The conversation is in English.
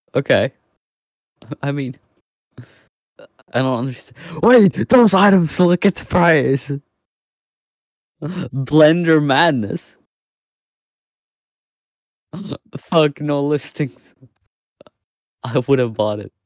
Okay. I mean, I don't understand. Wait, those items, look at the price. Blender madness. Fuck, no listings. I would have bought it.